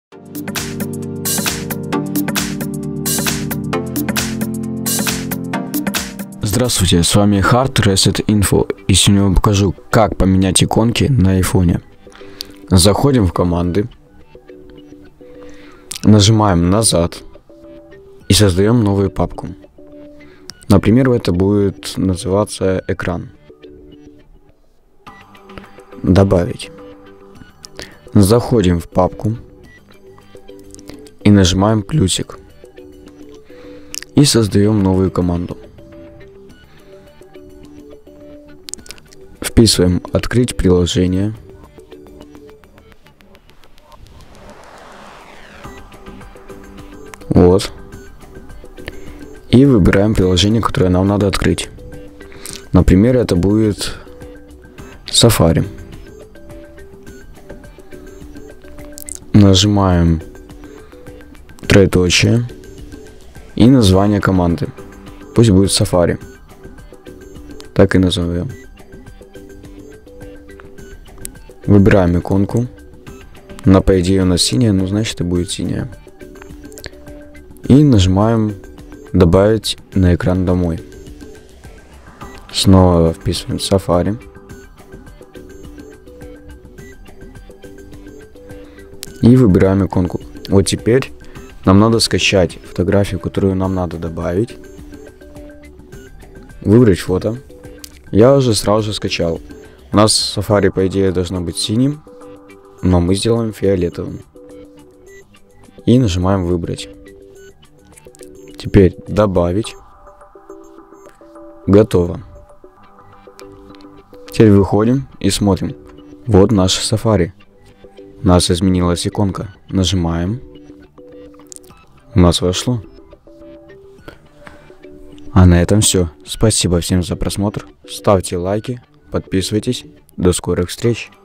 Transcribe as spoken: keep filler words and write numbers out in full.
Здравствуйте, с вами Hard Reset Info, и сегодня я вам покажу, как поменять иконки на айфоне. Заходим в команды, нажимаем назад и создаем новую папку. Например, это будет называться экран. Добавить. Заходим в папку и нажимаем плюсик. И создаем новую команду. Вписываем «Открыть приложение». Вот. И выбираем приложение, которое нам надо открыть. Например, это будет Safari. Нажимаем троеточие и название команды. Пусть будет Safari. Так и назовем. Выбираем иконку. Она, по идее, у нас синяя, но значит и будет синяя. И нажимаем «Добавить на экран домой». Снова вписываем Safari. И выбираем иконку. Вот теперь нам надо скачать фотографию, которую нам надо добавить. Выбрать фото. Я уже сразу же скачал. У нас Safari, по идее, должно быть синим, но мы сделаем фиолетовым. И нажимаем «Выбрать». Теперь «Добавить». Готово. Теперь выходим и смотрим. Вот наш Safari. У нас изменилась иконка. Нажимаем. У нас вошло. А на этом все. Спасибо всем за просмотр. Ставьте лайки. Подписывайтесь. До скорых встреч.